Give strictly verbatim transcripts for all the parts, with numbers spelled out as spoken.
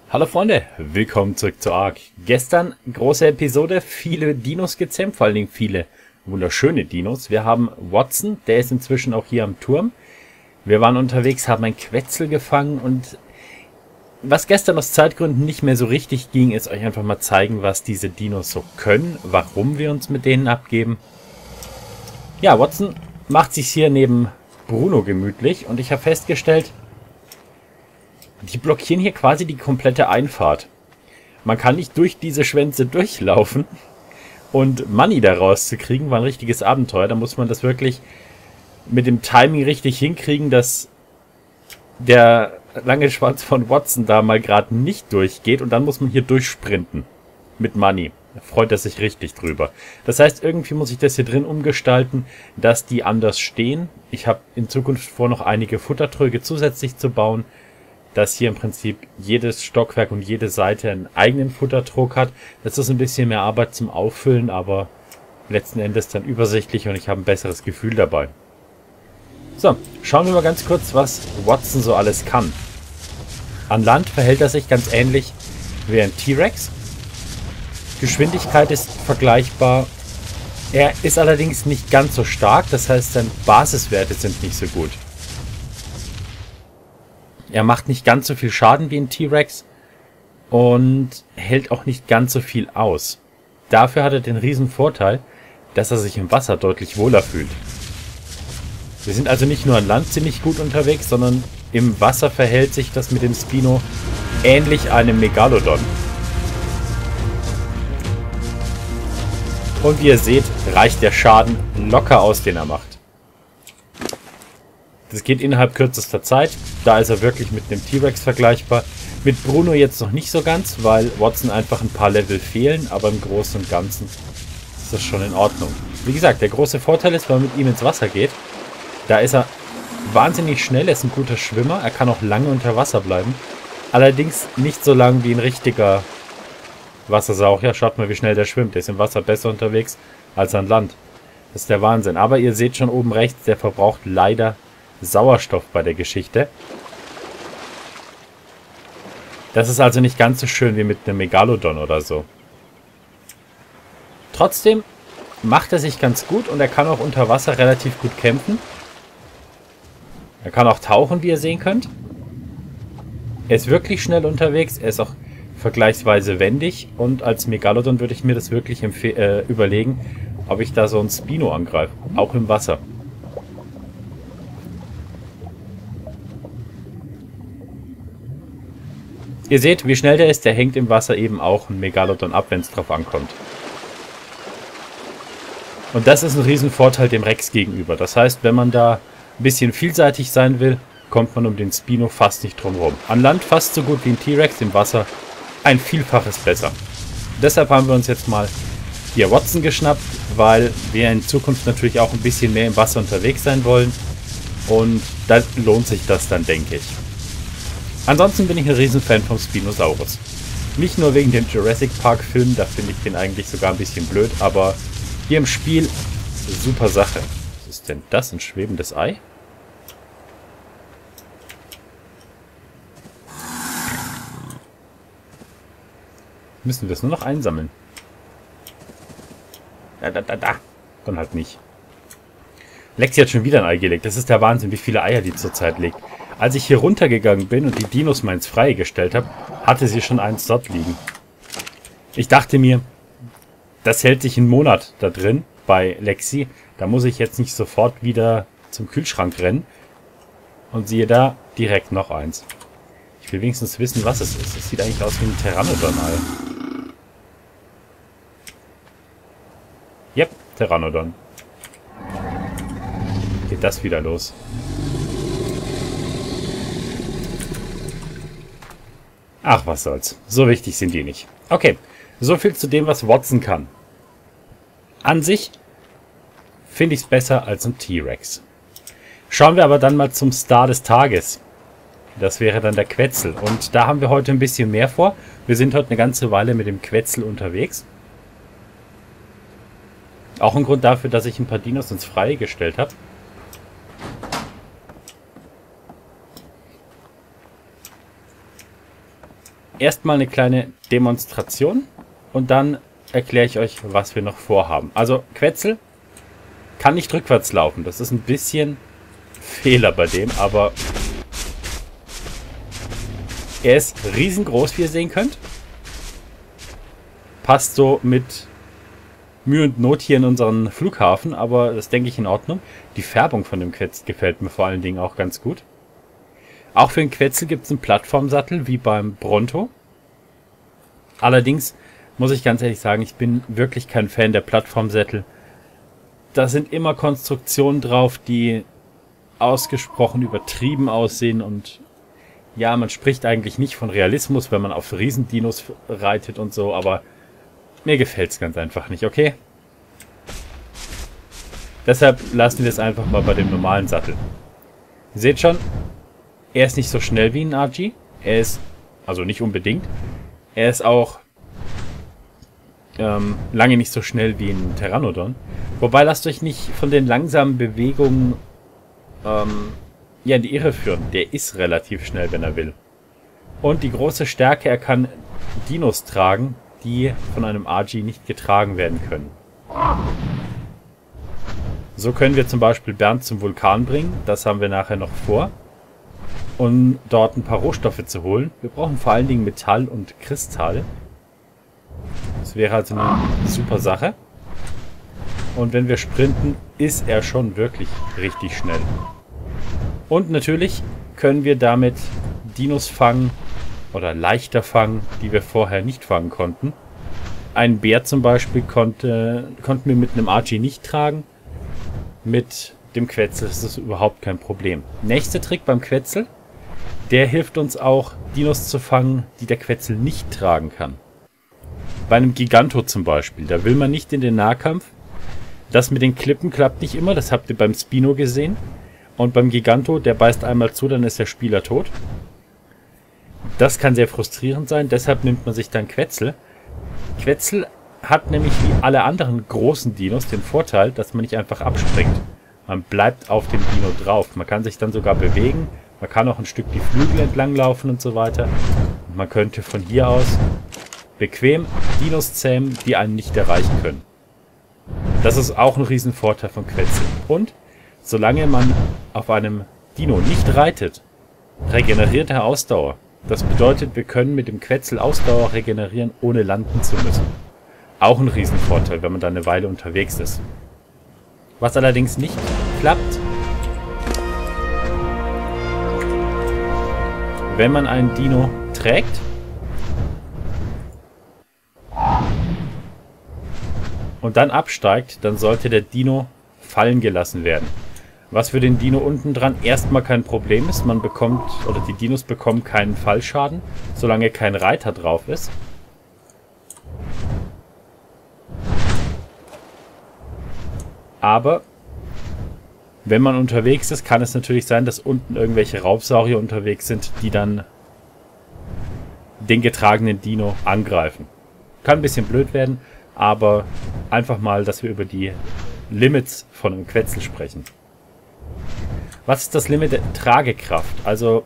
Hallo Freunde, willkommen zurück zu Ark. Gestern große Episode, viele Dinos gezähmt, vor allen Dingen viele wunderschöne Dinos. Wir haben Watson, der ist inzwischen auch hier am Turm. Wir waren unterwegs, haben ein Quetzel gefangen und was gestern aus Zeitgründen nicht mehr so richtig ging, ist euch einfach mal zeigen, was diese Dinos so können, warum wir uns mit denen abgeben. Ja, Watson macht sich hier neben Bruno gemütlich und ich habe festgestellt, die blockieren hier quasi die komplette Einfahrt. Man kann nicht durch diese Schwänze durchlaufen und Money da rauszukriegen, war ein richtiges Abenteuer. Da muss man das wirklich mit dem Timing richtig hinkriegen, dass der lange Schwanz von Watson da mal gerade nicht durchgeht und dann muss man hier durchsprinten mit Money. Da freut er sich richtig drüber. Das heißt, irgendwie muss ich das hier drin umgestalten, dass die anders stehen. Ich habe in Zukunft vor, noch einige Futtertröge zusätzlich zu bauen, dass hier im Prinzip jedes Stockwerk und jede Seite einen eigenen Futtertrog hat. Das ist ein bisschen mehr Arbeit zum Auffüllen, aber letzten Endes dann übersichtlich und ich habe ein besseres Gefühl dabei. So, schauen wir mal ganz kurz, was Watson so alles kann. An Land verhält er sich ganz ähnlich wie ein T-Rex. Geschwindigkeit ist vergleichbar. Er ist allerdings nicht ganz so stark, das heißt, seine Basiswerte sind nicht so gut. Er macht nicht ganz so viel Schaden wie ein T-Rex und hält auch nicht ganz so viel aus. Dafür hat er den riesen Vorteil, dass er sich im Wasser deutlich wohler fühlt. Wir sind also nicht nur an Land ziemlich gut unterwegs, sondern im Wasser verhält sich das mit dem Spino ähnlich einem Megalodon. Und wie ihr seht, reicht der Schaden locker aus, den er macht. Das geht innerhalb kürzester Zeit. Da ist er wirklich mit einem T-Rex vergleichbar. Mit Bruno jetzt noch nicht so ganz, weil Watson einfach ein paar Level fehlen. Aber im Großen und Ganzen ist das schon in Ordnung. Wie gesagt, der große Vorteil ist, wenn man mit ihm ins Wasser geht. Da ist er wahnsinnig schnell. Er ist ein guter Schwimmer. Er kann auch lange unter Wasser bleiben. Allerdings nicht so lang wie ein richtiger Wassersauch. Ja, schaut mal, wie schnell der schwimmt. Der ist im Wasser besser unterwegs als an Land. Das ist der Wahnsinn. Aber ihr seht schon oben rechts, der verbraucht leider Sauerstoff bei der Geschichte. Das ist also nicht ganz so schön wie mit einem Megalodon oder so. Trotzdem macht er sich ganz gut und er kann auch unter Wasser relativ gut kämpfen. Er kann auch tauchen, wie ihr sehen könnt. Er ist wirklich schnell unterwegs. Er ist auch vergleichsweise wendig und als Megalodon würde ich mir das wirklich äh, überlegen, ob ich da so ein Spino angreife. Auch im Wasser. Ihr seht, wie schnell der ist. Der hängt im Wasser eben auch ein Megalodon ab, wenn es drauf ankommt. Und das ist ein Riesenvorteil dem Rex gegenüber. Das heißt, wenn man da ein bisschen vielseitig sein will, kommt man um den Spino fast nicht drum herum. An Land fast so gut wie ein T-Rex, im Wasser ein Vielfaches besser. Deshalb haben wir uns jetzt mal hier Watson geschnappt, weil wir in Zukunft natürlich auch ein bisschen mehr im Wasser unterwegs sein wollen. Und da lohnt sich das dann, denke ich. Ansonsten bin ich ein Riesenfan vom Spinosaurus. Nicht nur wegen dem Jurassic Park Film, da finde ich den eigentlich sogar ein bisschen blöd, aber hier im Spiel super Sache. Was ist denn das? Ein schwebendes Ei? Müssen wir es nur noch einsammeln? Da, da, da, da. Dann halt nicht. Lexi hat schon wieder ein Ei gelegt. Das ist der Wahnsinn, wie viele Eier die zurzeit legt. Als ich hier runtergegangen bin und die Dinos mal ins Freie gestellt habe, hatte sie schon eins dort liegen. Ich dachte mir, das hält sich einen Monat da drin bei Lexi. Da muss ich jetzt nicht sofort wieder zum Kühlschrank rennen. Und siehe da, direkt noch eins. Ich will wenigstens wissen, was es ist. Es sieht eigentlich aus wie ein Pteranodon-Ei. Yep, Pteranodon. Geht das wieder los. Ach, was soll's. So wichtig sind die nicht. Okay, so viel zu dem, was Watson kann. An sich finde ich es besser als ein T-Rex. Schauen wir aber dann mal zum Star des Tages. Das wäre dann der Quetzel. Und da haben wir heute ein bisschen mehr vor. Wir sind heute eine ganze Weile mit dem Quetzel unterwegs. Auch ein Grund dafür, dass ich ein paar Dinos ins Freie gestellt habe. erstmal eine kleine Demonstration und dann erkläre ich euch, was wir noch vorhaben. Also Quetzal kann nicht rückwärts laufen. Das ist ein bisschen Fehler bei dem, aber er ist riesengroß, wie ihr sehen könnt. Passt so mit Mühe und Not hier in unseren Flughafen, aber das denke ich in Ordnung. Die Färbung von dem Quetzal gefällt mir vor allen Dingen auch ganz gut. Auch für den Quetzal gibt es einen Plattformsattel, wie beim Bronto. Allerdings muss ich ganz ehrlich sagen, ich bin wirklich kein Fan der Plattformsättel. Da sind immer Konstruktionen drauf, die ausgesprochen übertrieben aussehen und ja, man spricht eigentlich nicht von Realismus, wenn man auf Riesendinos reitet und so, aber mir gefällt es ganz einfach nicht, okay? Deshalb lassen wir es einfach mal bei dem normalen Sattel. Ihr seht schon, er ist nicht so schnell wie ein Argy. Er ist, also nicht unbedingt, er ist auch ähm, lange nicht so schnell wie ein Pteranodon. Wobei, lasst euch nicht von den langsamen Bewegungen ähm, ja, in die Irre führen. Der ist relativ schnell, wenn er will. Und die große Stärke, er kann Dinos tragen, die von einem Argy nicht getragen werden können. So können wir zum Beispiel Bernd zum Vulkan bringen. Das haben wir nachher noch vor. Um dort ein paar Rohstoffe zu holen. Wir brauchen vor allen Dingen Metall und Kristall. Das wäre also eine super Sache. Und wenn wir sprinten, ist er schon wirklich richtig schnell. Und natürlich können wir damit Dinos fangen oder leichter fangen, die wir vorher nicht fangen konnten. Ein Bär zum Beispiel konnte, konnten wir mit einem Argy nicht tragen. Mit dem Quetzal ist das überhaupt kein Problem. Nächster Trick beim Quetzal, der hilft uns auch, Dinos zu fangen, die der Quetzal nicht tragen kann. Bei einem Giganto zum Beispiel, da will man nicht in den Nahkampf. Das mit den Klippen klappt nicht immer, das habt ihr beim Spino gesehen. Und beim Giganto, der beißt einmal zu, dann ist der Spieler tot. Das kann sehr frustrierend sein, deshalb nimmt man sich dann Quetzal. Quetzal hat nämlich wie alle anderen großen Dinos den Vorteil, dass man nicht einfach abspringt. Man bleibt auf dem Dino drauf. Man kann sich dann sogar bewegen, man kann auch ein Stück die Flügel entlang laufen und so weiter. Und man könnte von hier aus bequem Dinos zähmen, die einen nicht erreichen können. Das ist auch ein Riesenvorteil von Quetzal. Und solange man auf einem Dino nicht reitet, regeneriert er Ausdauer. Das bedeutet, wir können mit dem Quetzal Ausdauer regenerieren, ohne landen zu müssen. Auch ein Riesenvorteil, wenn man da eine Weile unterwegs ist. Was allerdings nicht klappt, wenn man einen Dino trägt und dann absteigt, dann sollte der Dino fallen gelassen werden. Was für den Dino unten dran erstmal kein Problem ist. Man bekommt, oder die Dinos bekommen keinen Fallschaden, solange kein Reiter drauf ist. Aber wenn man unterwegs ist, kann es natürlich sein, dass unten irgendwelche Raubsaurier unterwegs sind, die dann den getragenen Dino angreifen. Kann ein bisschen blöd werden, aber einfach mal, dass wir über die Limits von einem Quetzal sprechen. Was ist das Limit der Tragekraft? Also,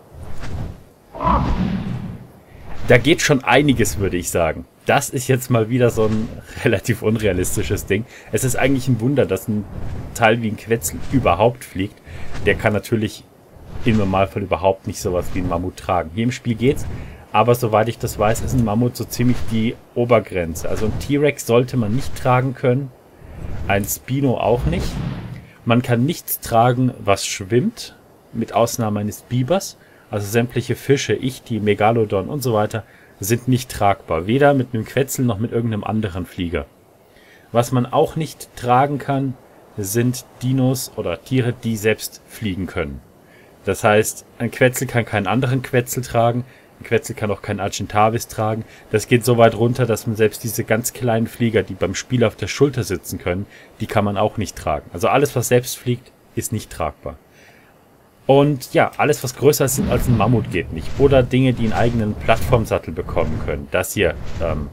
da geht schon einiges, würde ich sagen. Das ist jetzt mal wieder so ein relativ unrealistisches Ding. Es ist eigentlich ein Wunder, dass ein Teil wie ein Quetzal überhaupt fliegt. Der kann natürlich im Normalfall überhaupt nicht sowas wie ein Mammut tragen. Hier im Spiel geht's, aber soweit ich das weiß, ist ein Mammut so ziemlich die Obergrenze. Also ein T-Rex sollte man nicht tragen können, ein Spino auch nicht. Man kann nichts tragen, was schwimmt, mit Ausnahme eines Bibers. Also sämtliche Fische, Ichti, Megalodon und so weiter sind nicht tragbar. Weder mit einem Quetzal noch mit irgendeinem anderen Flieger. Was man auch nicht tragen kann, sind Dinos oder Tiere, die selbst fliegen können. Das heißt, ein Quetzal kann keinen anderen Quetzal tragen. Ein Quetzal kann auch keinen Argentavis tragen. Das geht so weit runter, dass man selbst diese ganz kleinen Flieger, die beim Spiel auf der Schulter sitzen können, die kann man auch nicht tragen. Also alles, was selbst fliegt, ist nicht tragbar. Und ja, alles, was größer ist als ein Mammut, geht nicht. Oder Dinge, die einen eigenen Plattformsattel bekommen können. Das hier, ähm...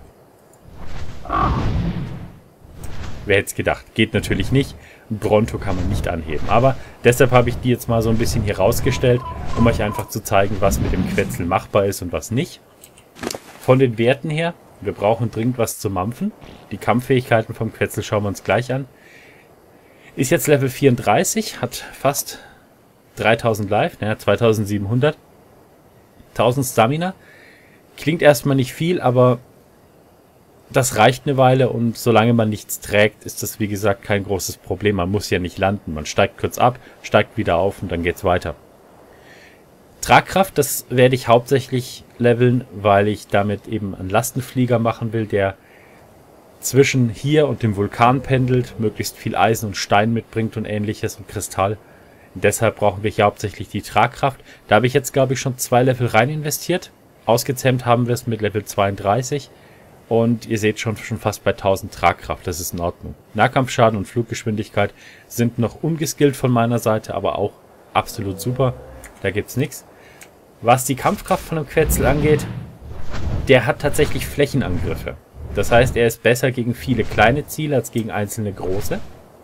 wer hätte es gedacht? Geht natürlich nicht. Ein Bronto kann man nicht anheben. Aber deshalb habe ich die jetzt mal so ein bisschen hier rausgestellt, um euch einfach zu zeigen, was mit dem Quetzal machbar ist und was nicht. Von den Werten her, wir brauchen dringend was zu mampfen. Die Kampffähigkeiten vom Quetzal schauen wir uns gleich an. Ist jetzt Level vierunddreißig, hat fast dreitausend Life, naja, zweitausendsiebenhundert. tausend Stamina. Klingt erstmal nicht viel, aber das reicht eine Weile und solange man nichts trägt, ist das wie gesagt kein großes Problem. Man muss ja nicht landen. Man steigt kurz ab, steigt wieder auf und dann geht's weiter. Tragkraft, das werde ich hauptsächlich leveln, weil ich damit eben einen Lastenflieger machen will, der zwischen hier und dem Vulkan pendelt, möglichst viel Eisen und Stein mitbringt und ähnliches und Kristall. Und deshalb brauchen wir hier hauptsächlich die Tragkraft. Da habe ich jetzt, glaube ich, schon zwei Level rein investiert. Ausgezähmt haben wir es mit Level zweiunddreißig. Und ihr seht schon, schon fast bei tausend Tragkraft. Das ist in Ordnung. Nahkampfschaden und Fluggeschwindigkeit sind noch ungeskillt von meiner Seite, aber auch absolut super. Da gibt's nichts. Was die Kampfkraft von dem Quetzal angeht, der hat tatsächlich Flächenangriffe. Das heißt, er ist besser gegen viele kleine Ziele als gegen einzelne große.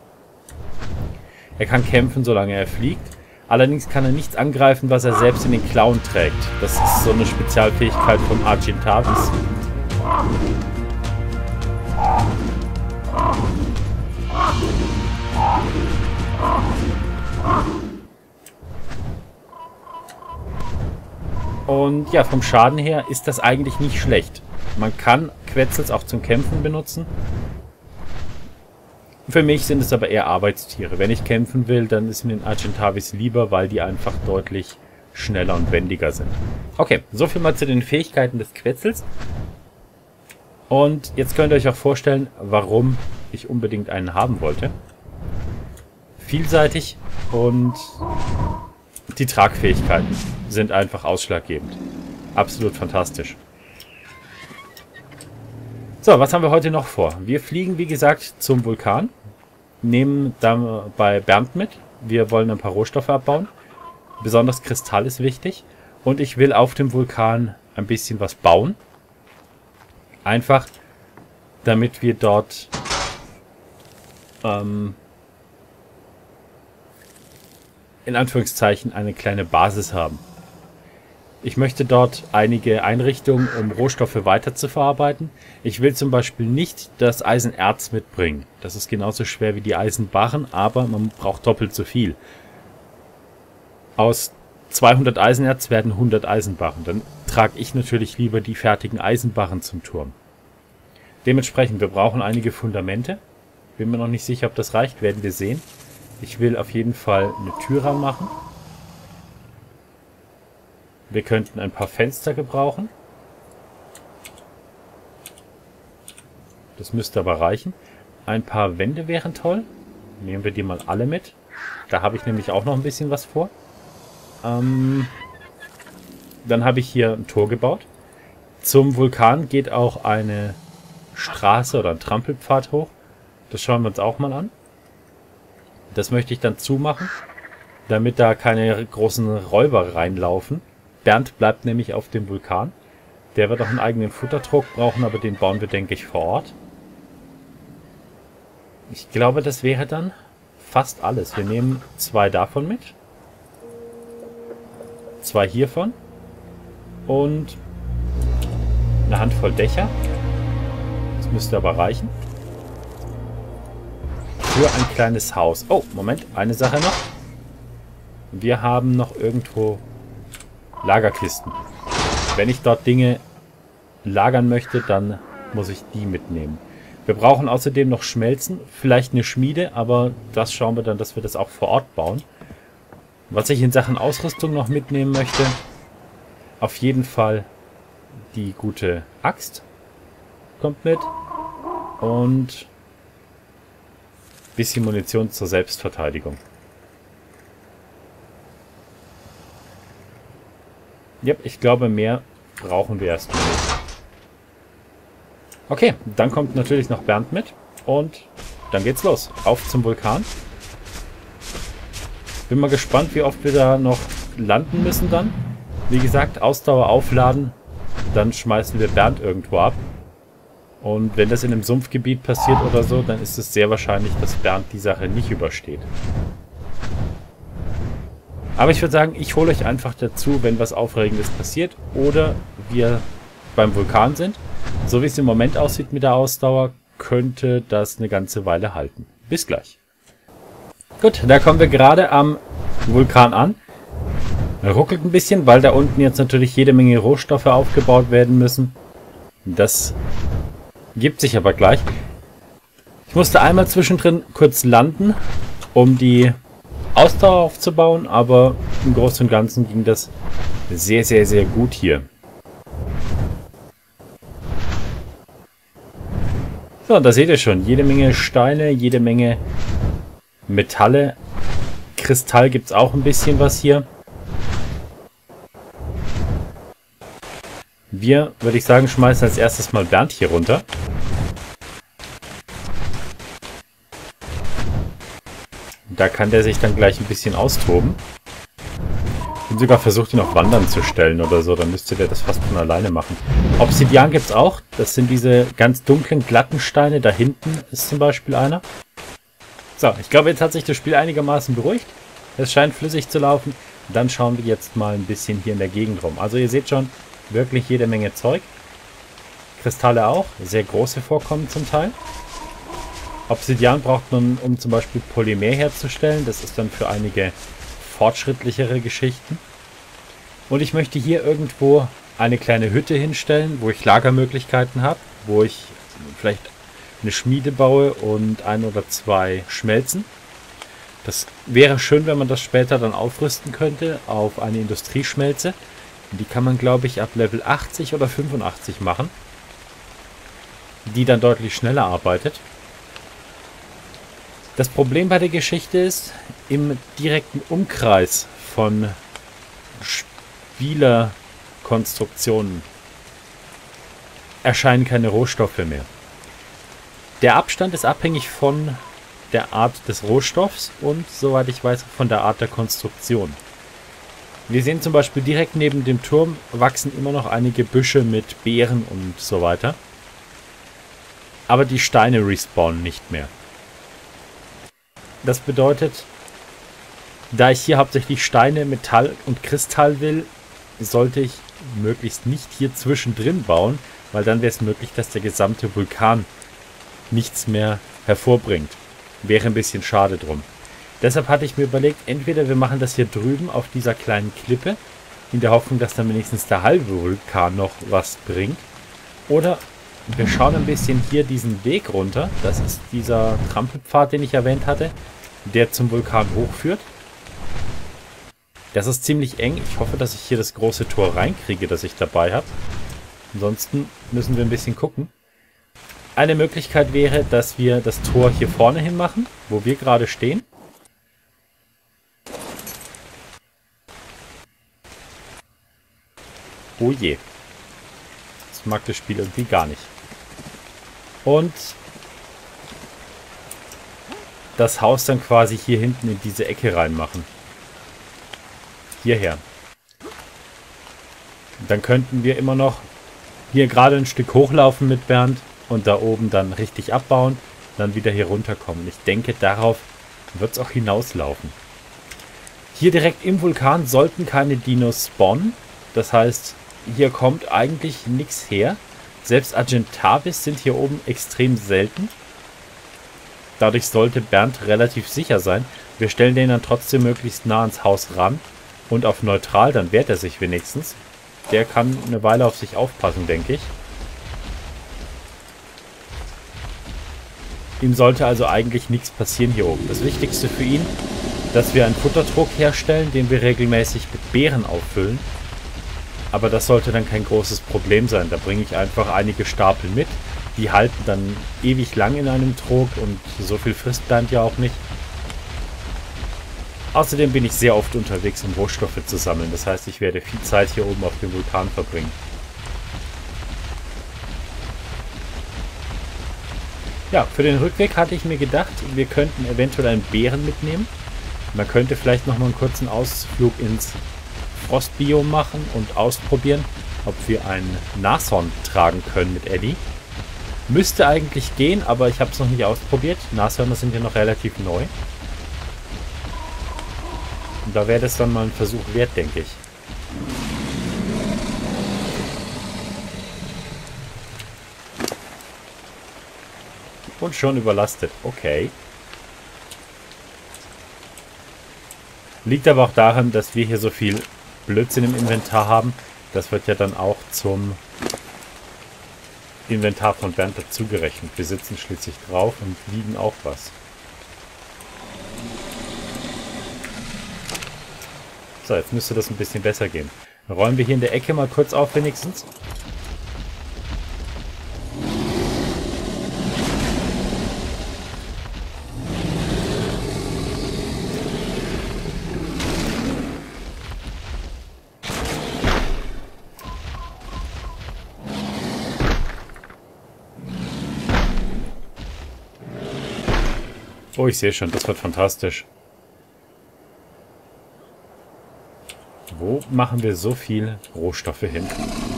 Er kann kämpfen, solange er fliegt. Allerdings kann er nichts angreifen, was er selbst in den Klauen trägt. Das ist so eine Spezialfähigkeit von Argentavis. Und ja, vom Schaden her ist das eigentlich nicht schlecht. Man kann Quetzals auch zum Kämpfen benutzen. Für mich sind es aber eher Arbeitstiere. Wenn ich kämpfen will, dann ist mir ein Argentavis lieber, weil die einfach deutlich schneller und wendiger sind. Okay, soviel mal zu den Fähigkeiten des Quetzals. Und jetzt könnt ihr euch auch vorstellen, warum ich unbedingt einen haben wollte. Vielseitig und die Tragfähigkeiten sind einfach ausschlaggebend. Absolut fantastisch. So, was haben wir heute noch vor? Wir fliegen, wie gesagt, zum Vulkan. Nehmen dabei Bernd mit. Wir wollen ein paar Rohstoffe abbauen. Besonders Kristall ist wichtig. Und ich will auf dem Vulkan ein bisschen was bauen. Einfach, damit wir dort ähm, in Anführungszeichen eine kleine Basis haben. Ich möchte dort einige Einrichtungen, um Rohstoffe weiter zu verarbeiten. Ich will zum Beispiel nicht das Eisenerz mitbringen. Das ist genauso schwer wie die Eisenbarren, aber man braucht doppelt so viel. Aus zweihundert Eisenerz werden hundert Eisenbarren. Dann trage ich natürlich lieber die fertigen Eisenbarren zum Turm. Dementsprechend, wir brauchen einige Fundamente. Bin mir noch nicht sicher, ob das reicht, werden wir sehen. Ich will auf jeden Fall eine Tür ranmachen. Wir könnten ein paar Fenster gebrauchen. Das müsste aber reichen. Ein paar Wände wären toll. Nehmen wir die mal alle mit. Da habe ich nämlich auch noch ein bisschen was vor. Ähm, dann habe ich hier ein Tor gebaut. Zum Vulkan geht auch eine Straße oder ein Trampelpfad hoch. Das schauen wir uns auch mal an. Das möchte ich dann zumachen, damit da keine großen Räuber reinlaufen. Bernd bleibt nämlich auf dem Vulkan. Der wird auch einen eigenen Futterdruck brauchen, aber den bauen wir, denke ich, vor Ort. Ich glaube, das wäre dann fast alles. Wir nehmen zwei davon mit. Zwei hiervon. Und eine Handvoll Dächer. Das müsste aber reichen. Für ein kleines Haus. Oh, Moment, eine Sache noch. Wir haben noch irgendwo Lagerkisten. Wenn ich dort Dinge lagern möchte, dann muss ich die mitnehmen. Wir brauchen außerdem noch Schmelzen, vielleicht eine Schmiede, aber das schauen wir dann, dass wir das auch vor Ort bauen. Was ich in Sachen Ausrüstung noch mitnehmen möchte, auf jeden Fall die gute Axt kommt mit und ein bisschen Munition zur Selbstverteidigung. Ja, ich glaube, mehr brauchen wir erstmal nicht. Okay, dann kommt natürlich noch Bernd mit und dann geht's los. Auf zum Vulkan. Bin mal gespannt, wie oft wir da noch landen müssen dann. Wie gesagt, Ausdauer aufladen, dann schmeißen wir Bernd irgendwo ab. Und wenn das in einem Sumpfgebiet passiert oder so, dann ist es sehr wahrscheinlich, dass Bernd die Sache nicht übersteht. Aber ich würde sagen, ich hole euch einfach dazu, wenn was Aufregendes passiert. Oder wir beim Vulkan sind. So wie es im Moment aussieht mit der Ausdauer, könnte das eine ganze Weile halten. Bis gleich. Gut, da kommen wir gerade am Vulkan an. Er ruckelt ein bisschen, weil da unten jetzt natürlich jede Menge Rohstoffe aufgebaut werden müssen. Das gibt sich aber gleich. Ich musste einmal zwischendrin kurz landen, um die Ausdauer aufzubauen, aber im Großen und Ganzen ging das sehr, sehr, sehr gut hier. So, und da seht ihr schon, jede Menge Steine, jede Menge Metalle. Kristall gibt es auch ein bisschen was hier. Wir, würde ich sagen, schmeißen als erstes mal Bernd hier runter. Da kann der sich dann gleich ein bisschen austoben. Ich bin sogar versucht, ihn auf Wandern zu stellen oder so. Dann müsste der das fast von alleine machen. Obsidian gibt es auch. Das sind diese ganz dunklen, glatten Steine. Da hinten ist zum Beispiel einer. So, ich glaube, jetzt hat sich das Spiel einigermaßen beruhigt. Es scheint flüssig zu laufen. Dann schauen wir jetzt mal ein bisschen hier in der Gegend rum. Also ihr seht schon, wirklich jede Menge Zeug. Kristalle auch. Sehr große Vorkommen zum Teil. Obsidian braucht man, um zum Beispiel Polymer herzustellen. Das ist dann für einige fortschrittlichere Geschichten. Und ich möchte hier irgendwo eine kleine Hütte hinstellen, wo ich Lagermöglichkeiten habe, wo ich vielleicht eine Schmiede baue und ein oder zwei Schmelzen. Das wäre schön, wenn man das später dann aufrüsten könnte auf eine Industrieschmelze. Die kann man, glaube ich, ab Level achtzig oder fünfundachtzig machen, die dann deutlich schneller arbeitet. Das Problem bei der Geschichte ist, im direkten Umkreis von Spielerkonstruktionen erscheinen keine Rohstoffe mehr. Der Abstand ist abhängig von der Art des Rohstoffs und, soweit ich weiß, von der Art der Konstruktion. Wir sehen zum Beispiel direkt neben dem Turm wachsen immer noch einige Büsche mit Beeren und so weiter. Aber die Steine respawnen nicht mehr. Das bedeutet, da ich hier hauptsächlich Steine, Metall und Kristall will, sollte ich möglichst nicht hier zwischendrin bauen, weil dann wäre es möglich, dass der gesamte Vulkan nichts mehr hervorbringt. Wäre ein bisschen schade drum. Deshalb hatte ich mir überlegt, entweder wir machen das hier drüben auf dieser kleinen Klippe, in der Hoffnung, dass dann wenigstens der halbe Vulkan noch was bringt, oder wir schauen ein bisschen hier diesen Weg runter. Das ist dieser Trampelpfad, den ich erwähnt hatte, der zum Vulkan hochführt. Das ist ziemlich eng. Ich hoffe, dass ich hier das große Tor reinkriege, das ich dabei habe. Ansonsten müssen wir ein bisschen gucken. Eine Möglichkeit wäre, dass wir das Tor hier vorne hin machen, wo wir gerade stehen. Oh je. Das mag das Spiel irgendwie gar nicht. Und das Haus dann quasi hier hinten in diese Ecke reinmachen. Hierher. Dann könnten wir immer noch hier gerade ein Stück hochlaufen mit Bernd und da oben dann richtig abbauen, dann wieder hier runterkommen. Ich denke, darauf wird es auch hinauslaufen. Hier direkt im Vulkan sollten keine Dinos spawnen. Das heißt, hier kommt eigentlich nichts her. Selbst Argentavis sind hier oben extrem selten. Dadurch sollte Bernd relativ sicher sein. Wir stellen den dann trotzdem möglichst nah ans Haus ran und auf neutral, dann wehrt er sich wenigstens. Der kann eine Weile auf sich aufpassen, denke ich. Ihm sollte also eigentlich nichts passieren hier oben. Das Wichtigste für ihn, dass wir einen Futtertrog herstellen, den wir regelmäßig mit Beeren auffüllen. Aber das sollte dann kein großes Problem sein. Da bringe ich einfach einige Stapel mit. Die halten dann ewig lang in einem Trog und so viel frisst Bernd ja auch nicht. Außerdem bin ich sehr oft unterwegs, um Rohstoffe zu sammeln. Das heißt, ich werde viel Zeit hier oben auf dem Vulkan verbringen. Ja, für den Rückweg hatte ich mir gedacht, wir könnten eventuell einen Bären mitnehmen. Man könnte vielleicht nochmal einen kurzen Ausflug ins Frostbiom machen und ausprobieren, ob wir ein Nashorn tragen können mit Eddie. Müsste eigentlich gehen, aber ich habe es noch nicht ausprobiert. Nashörner sind ja noch relativ neu. Und da wäre das dann mal ein Versuch wert, denke ich. Und schon überlastet. Okay. Liegt aber auch daran, dass wir hier so viel Blödsinn im Inventar haben. Das wird ja dann auch zum Inventar von Bernd dazugerechnet. Wir sitzen schließlich drauf und wiegen auch was. So, jetzt müsste das ein bisschen besser gehen. Dann räumen wir hier in der Ecke mal kurz auf wenigstens. Oh, ich sehe schon, das wird fantastisch. Wo machen wir so viel Rohstoffe hin?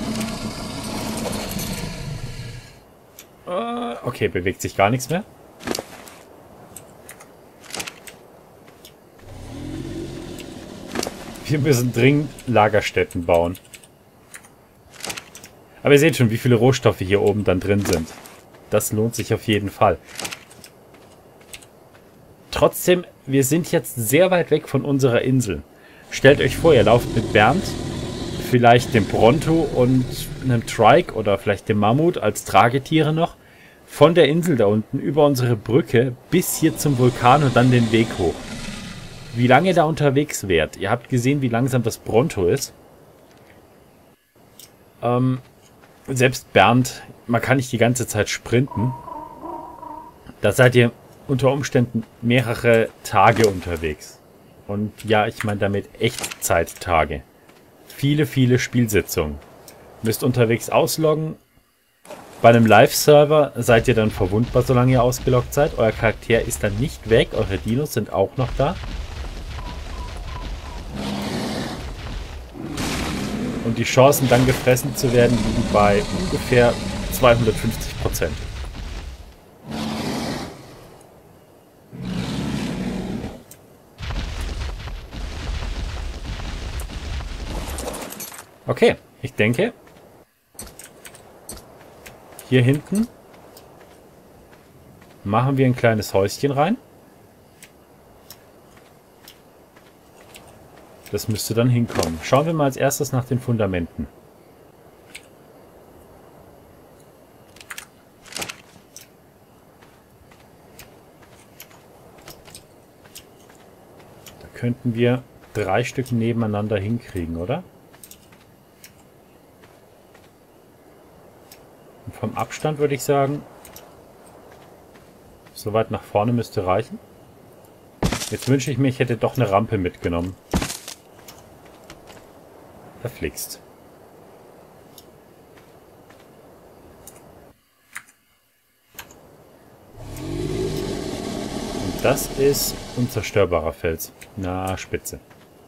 Äh, okay, bewegt sich gar nichts mehr. Wir müssen dringend Lagerstätten bauen. Aber ihr seht schon, wie viele Rohstoffe hier oben dann drin sind. Das lohnt sich auf jeden Fall. Trotzdem, wir sind jetzt sehr weit weg von unserer Insel. Stellt euch vor, ihr lauft mit Bernd, vielleicht dem Bronto und einem Trike oder vielleicht dem Mammut als Tragetiere noch, von der Insel da unten über unsere Brücke bis hier zum Vulkan und dann den Weg hoch. Wie lange ihr da unterwegs wärt? Ihr habt gesehen, wie langsam das Bronto ist. Ähm, selbst Bernd, man kann nicht die ganze Zeit sprinten. Da seid ihr unter Umständen mehrere Tage unterwegs. Und ja, ich meine damit Echtzeit-Tage. Viele, viele Spielsitzungen. Müsst unterwegs ausloggen. Bei einem Live-Server seid ihr dann verwundbar, solange ihr ausgeloggt seid. Euer Charakter ist dann nicht weg. Eure Dinos sind auch noch da. Und die Chancen, dann gefressen zu werden, liegen bei ungefähr zweihundertfünfzig Prozent. Okay, ich denke, hier hinten machen wir ein kleines Häuschen rein. Das müsste dann hinkommen. Schauen wir mal als erstes nach den Fundamenten. Da könnten wir drei Stück nebeneinander hinkriegen, oder? Und vom Abstand würde ich sagen, so weit nach vorne müsste reichen. Jetzt wünsche ich mir, ich hätte doch eine Rampe mitgenommen. Verflixt. Und das ist unzerstörbarer Fels. Na, spitze.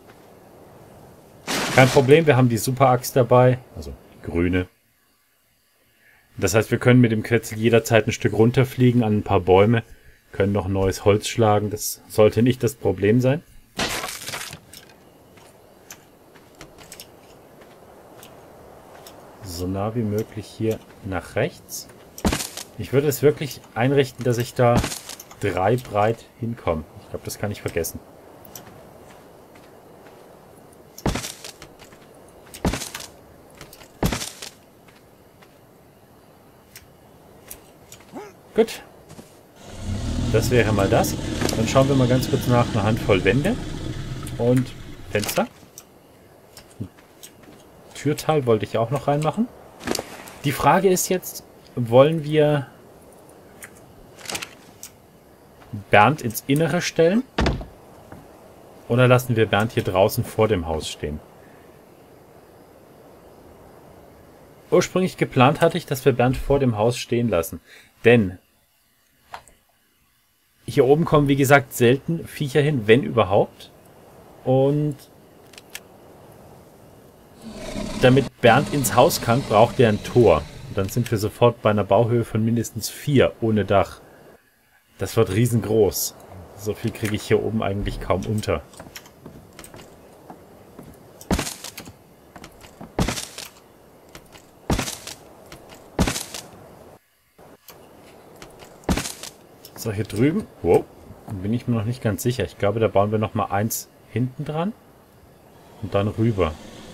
Kein Problem, wir haben die Superaxt dabei, also die grüne. Das heißt, wir können mit dem Quetzal jederzeit ein Stück runterfliegen an ein paar Bäume, können noch neues Holz schlagen, das sollte nicht das Problem sein. So nah wie möglich hier nach rechts. Ich würde es wirklich einrichten, dass ich da drei breit hinkomme. Ich glaube, das kann ich vergessen. Gut. Das wäre mal das. Dann schauen wir mal ganz kurz nach einer Handvoll Wände und Fenster. Türteil wollte ich auch noch reinmachen. Die Frage ist jetzt, wollen wir Bernd ins Innere stellen? Oder lassen wir Bernd hier draußen vor dem Haus stehen? Ursprünglich geplant hatte ich, dass wir Bernd vor dem Haus stehen lassen. Denn hier oben kommen, wie gesagt, selten Viecher hin, wenn überhaupt. Und damit Bernd ins Haus kann, braucht er ein Tor. Und dann sind wir sofort bei einer Bauhöhe von mindestens vier ohne Dach. Das wird riesengroß. So viel kriege ich hier oben eigentlich kaum unter. So, hier drüben. Wow. Bin ich mir noch nicht ganz sicher. Ich glaube, da bauen wir noch mal eins hinten dran. Und dann rüber.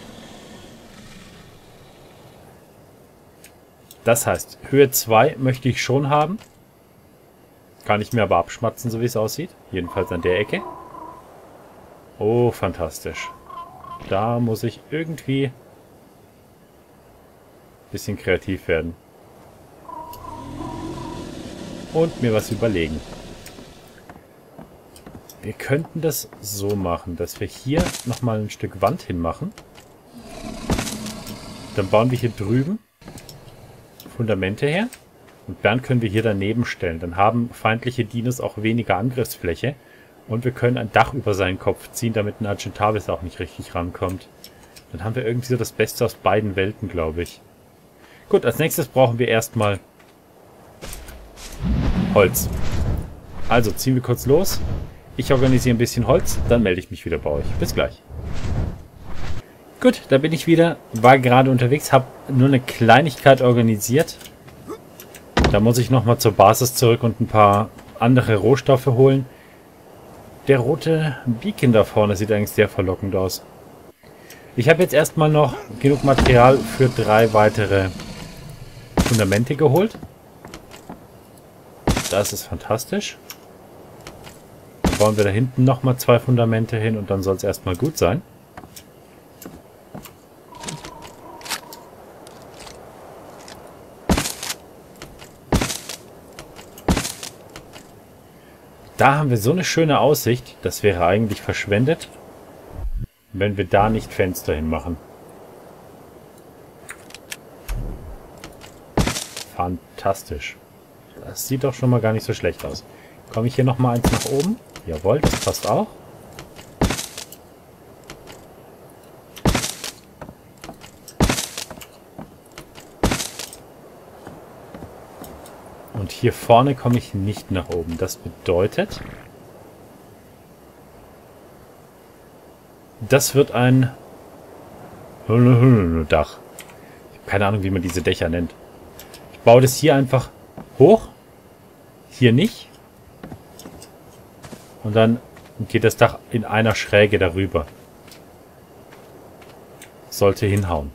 Das heißt, Höhe zwei möchte ich schon haben. Kann ich mir aber abschmatzen, so wie es aussieht. Jedenfalls an der Ecke. Oh, fantastisch. Da muss ich irgendwie ein bisschen kreativ werden. Und mir was überlegen. Wir könnten das so machen, dass wir hier nochmal ein Stück Wand hinmachen. Dann bauen wir hier drüben Fundamente her. Und Bernd können wir hier daneben stellen. Dann haben feindliche Dinos auch weniger Angriffsfläche. Und wir können ein Dach über seinen Kopf ziehen, damit ein Argentavis auch nicht richtig rankommt. Dann haben wir irgendwie so das Beste aus beiden Welten, glaube ich. Gut, als nächstes brauchen wir erstmal Holz. Also ziehen wir kurz los. Ich organisiere ein bisschen Holz, dann melde ich mich wieder bei euch. Bis gleich. Gut, da bin ich wieder. War gerade unterwegs, habe nur eine Kleinigkeit organisiert. Da muss ich nochmal zur Basis zurück und ein paar andere Rohstoffe holen. Der rote Beacon da vorne sieht eigentlich sehr verlockend aus. Ich habe jetzt erstmal noch genug Material für drei weitere Fundamente geholt. Das ist fantastisch. Dann bauen wir da hinten nochmal zwei Fundamente hin und dann soll es erstmal gut sein. Da haben wir so eine schöne Aussicht, das wäre eigentlich verschwendet, wenn wir da nicht Fenster hinmachen. Fantastisch. Das sieht doch schon mal gar nicht so schlecht aus. Komme ich hier nochmal eins nach oben? Jawohl, das passt auch. Und hier vorne komme ich nicht nach oben. Das bedeutet, das wird ein Dach. Ich habe keine Ahnung, wie man diese Dächer nennt. Ich baue das hier einfach hoch. Hier nicht. Und dann geht das Dach in einer Schräge darüber. Sollte hinhauen.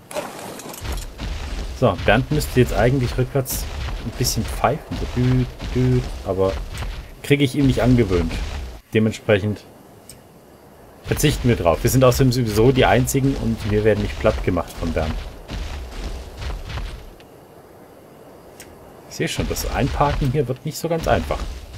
So, Bernd müsste jetzt eigentlich rückwärts ein bisschen pfeifen. So düt, düt, aber kriege ich ihm nicht angewöhnt. Dementsprechend verzichten wir drauf. Wir sind außerdem sowieso die Einzigen und wir werden nicht platt gemacht von Bernd. Ich sehe schon, das Einparken hier wird nicht so ganz einfach.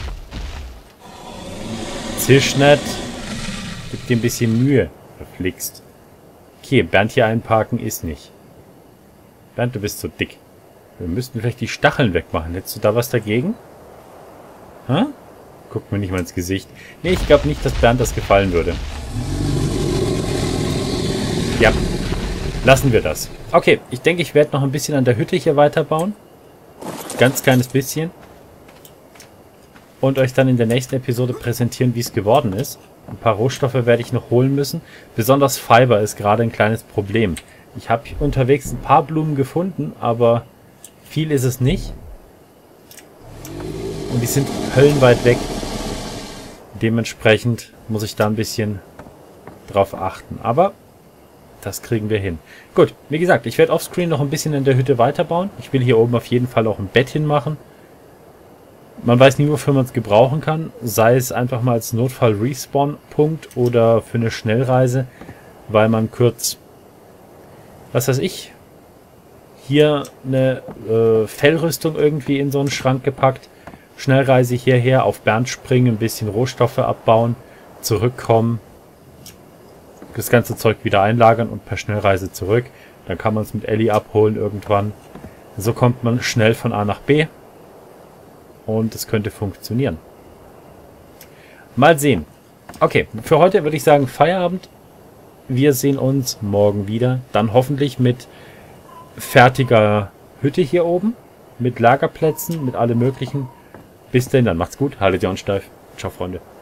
Zisch nicht. Gib dir ein bisschen Mühe, verflixt. Okay, Bernd hier einparken ist nicht. Bernd, du bist so dick. Wir müssten vielleicht die Stacheln wegmachen. Hättest du da was dagegen? Hä? Guck mir nicht mal ins Gesicht. Nee, ich glaube nicht, dass Bernd das gefallen würde. Ja, lassen wir das. Okay, ich denke, ich werde noch ein bisschen an der Hütte hier weiterbauen. Ganz kleines bisschen. Und euch dann in der nächsten Episode präsentieren, wie es geworden ist. Ein paar Rohstoffe werde ich noch holen müssen. Besonders Fiber ist gerade ein kleines Problem. Ich habe unterwegs ein paar Blumen gefunden, aber viel ist es nicht. Und die sind höllenweit weg. Dementsprechend muss ich da ein bisschen drauf achten. Aber das kriegen wir hin. Gut, wie gesagt, ich werde offscreen noch ein bisschen in der Hütte weiterbauen. Ich will hier oben auf jeden Fall auch ein Bett hinmachen. Man weiß nie, wofür man es gebrauchen kann. Sei es einfach mal als Notfall-Respawn-Punkt oder für eine Schnellreise, weil man kurz, was weiß ich, hier eine äh, Fellrüstung irgendwie in so einen Schrank gepackt. Schnellreise hierher, auf Bernd springen, ein bisschen Rohstoffe abbauen, zurückkommen, das ganze Zeug wieder einlagern und per Schnellreise zurück. Dann kann man es mit Ellie abholen irgendwann. So kommt man schnell von A nach B. Und es könnte funktionieren. Mal sehen. Okay, für heute würde ich sagen Feierabend. Wir sehen uns morgen wieder. Dann hoffentlich mit fertiger Hütte hier oben. Mit Lagerplätzen, mit allem möglichen. Bis denn, dann macht's gut. Haltet die Ohren steif. Ciao, Freunde.